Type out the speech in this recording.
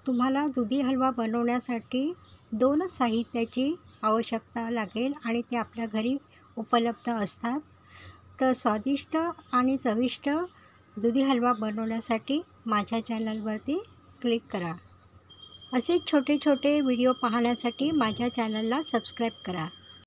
तुम्हाला दुधी हलवा बनवण्यासाठी 2च साहित्याची आवश्यकता लागेल आणि ते आपल्या घरी उपलब्ध असतात। तर स्वादिष्ट आणि चविष्ट दुधी हलवा बनवण्यासाठी माझ्या चॅनलवरती क्लिक करा। असे छोटे छोटे व्हिडिओ पाहण्यासाठी माझ्या चॅनलला सबस्क्राईब करा।